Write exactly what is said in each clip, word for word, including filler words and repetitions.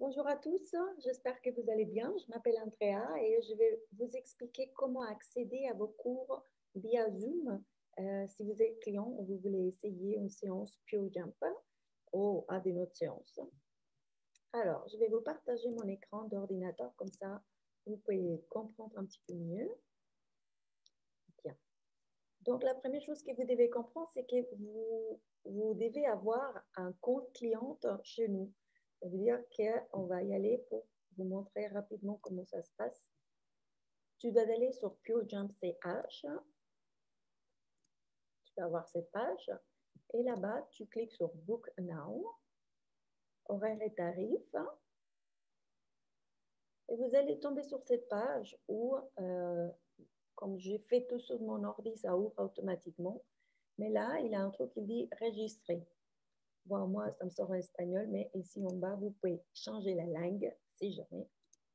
Bonjour à tous, j'espère que vous allez bien. Je m'appelle Andrea et je vais vous expliquer comment accéder à vos cours via Zoom. Euh, si vous êtes client ou vous voulez essayer une séance PureJump ou à d'une autre séance. Alors, je vais vous partager mon écran d'ordinateur, comme ça vous pouvez comprendre un petit peu mieux. Bien. Donc, la première chose que vous devez comprendre, c'est que vous, vous devez avoir un compte client chez nous. Ça veut dire qu'on va y aller pour vous montrer rapidement comment ça se passe. Tu dois aller sur PureJump C H. Tu vas voir cette page. Et là-bas, tu cliques sur Book Now, horaire et tarifs. Et vous allez tomber sur cette page où, euh, comme j'ai fait tout sur mon ordi, ça ouvre automatiquement. Mais là, il y a un truc qui dit Registrer. Bon, moi, ça me sort en espagnol, mais ici en bas, vous pouvez changer la langue si jamais.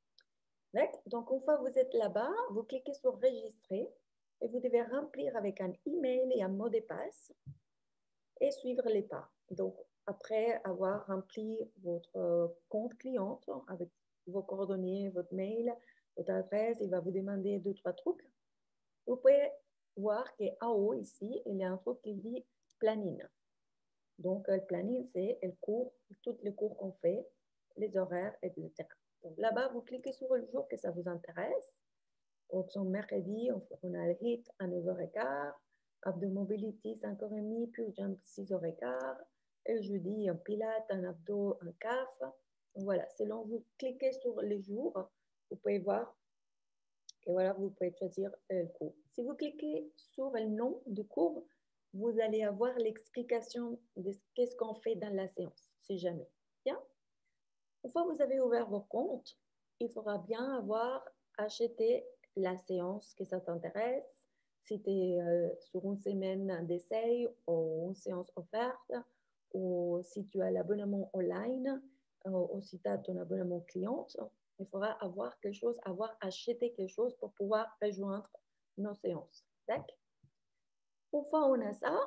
Donc, une fois que vous êtes là-bas, vous cliquez sur Registrer et vous devez remplir avec un email et un mot de passe et suivre les pas. Donc, après avoir rempli votre compte client avec vos coordonnées, votre mail, votre adresse, il va vous demander deux, trois trucs. Vous pouvez voir qu'en haut, ici, il y a un truc qui dit planning. Donc, le planning, c'est le cours, tous les cours qu'on fait, les horaires, et cetera. Donc, là-bas, vous cliquez sur le jour que ça vous intéresse. Donc, son mercredi, on a le H I I T à neuf heures quinze, Abdo Mobility cinq heures trente, puis Jump six heures quinze, et le jeudi, un Pilates, un Abdo, un C A F. Donc, voilà, selon vous cliquez sur les jours, vous pouvez voir, et voilà, vous pouvez choisir le cours. Si vous cliquez sur le nom du cours, vous allez avoir l'explication de qu'est-ce qu'on fait dans la séance, si jamais. Bien. Une fois que vous avez ouvert vos comptes, il faudra bien avoir acheté la séance que ça t'intéresse. Si tu es euh, sur une semaine d'essai ou une séance offerte, ou si tu as l'abonnement online, euh, ou si tu as ton abonnement client, il faudra avoir quelque chose, avoir acheté quelque chose pour pouvoir rejoindre nos séances. D'accord? Une fois on a ça,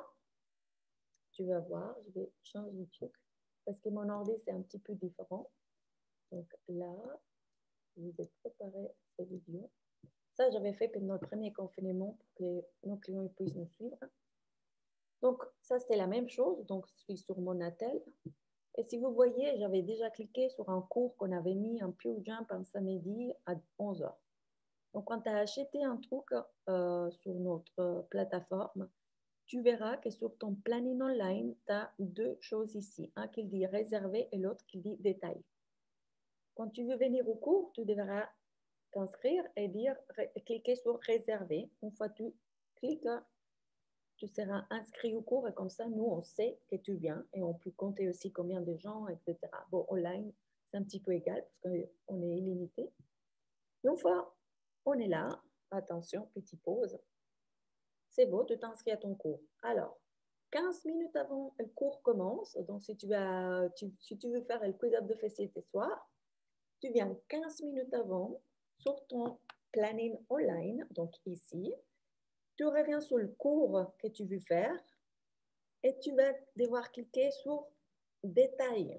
tu vas voir, je vais changer de truc parce que mon ordi c'est un petit peu différent. Donc là, vous êtes préparé à cette vidéo. Ça, j'avais fait pendant le premier confinement pour que nos clients puissent nous suivre. Donc, ça, c'était la même chose. Donc, je suis sur mon attel. Et si vous voyez, j'avais déjà cliqué sur un cours qu'on avait mis en PureJump un samedi à onze heures. Donc, quand tu as acheté un truc euh, sur notre plateforme, tu verras que sur ton planning online, tu as deux choses ici. Un qui dit réservé et l'autre qui dit détail. Quand tu veux venir au cours, tu devras t'inscrire et dire, cliquer sur réserver. Une fois que tu cliques, tu seras inscrit au cours et comme ça, nous, on sait que tu viens et on peut compter aussi combien de gens, et cetera. Bon, online, c'est un petit peu égal parce qu'on est illimité. Et une fois, on est là. Attention, petite pause. C'est beau, tu t'inscris à ton cours. Alors, quinze minutes avant le cours commence, donc si tu, vas, tu, si tu veux faire le quiz-up de fessier ce soir, tu viens quinze minutes avant sur ton planning online, donc ici. Tu reviens sur le cours que tu veux faire et tu vas devoir cliquer sur Détail.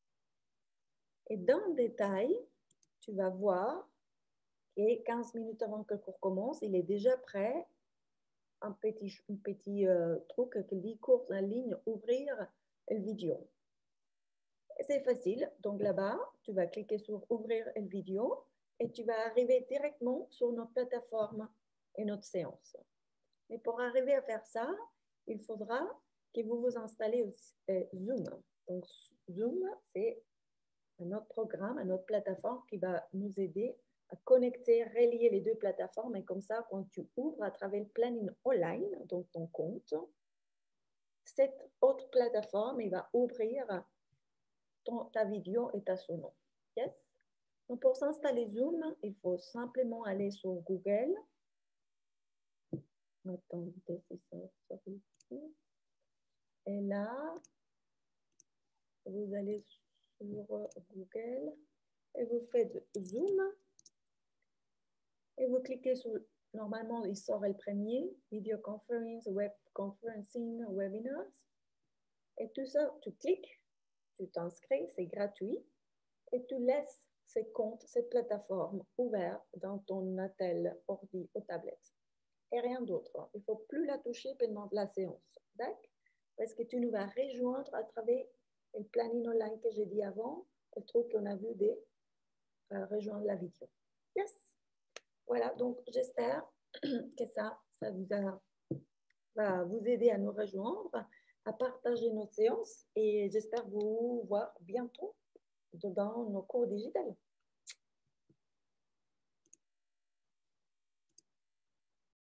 Et dans Détail, tu vas voir que quinze minutes avant que le cours commence, il est déjà prêt, un petit, un petit euh, truc qui dit cours en ligne, ouvrir la vidéo. C'est facile, donc là-bas, tu vas cliquer sur Ouvrir la vidéo et tu vas arriver directement sur notre plateforme et notre séance. Mais pour arriver à faire ça, il faudra que vous vous installez euh, Zoom. Donc, Zoom, c'est un autre programme, une autre plateforme qui va nous aider à connecter, relier les deux plateformes. Et comme ça, quand tu ouvres à travers le planning online, donc ton compte, cette autre plateforme, il va ouvrir ton, ta vidéo et ta sono. Yes? Donc, pour s'installer Zoom, il faut simplement aller sur Google. Attendez, c'est ça, ça ici. Et là, vous allez sur Google et vous faites Zoom et vous cliquez sur, normalement, il sort le premier, Video Conference, Web Conferencing, Webinars. Et tout ça, tu cliques, tu t'inscris, c'est gratuit. et tu laisses ces comptes, cette plateforme ouverte dans ton attel, ordi ou tablette. Et rien d'autre. Il ne faut plus la toucher pendant la séance. D'accord? Parce que tu nous vas rejoindre à travers le planning online que j'ai dit avant, le truc qu'on a vu de euh, rejoindre la vidéo. Yes! Voilà, donc j'espère que ça, ça vous a, va vous aider à nous rejoindre, à partager nos séances et j'espère vous voir bientôt dans nos cours digitales.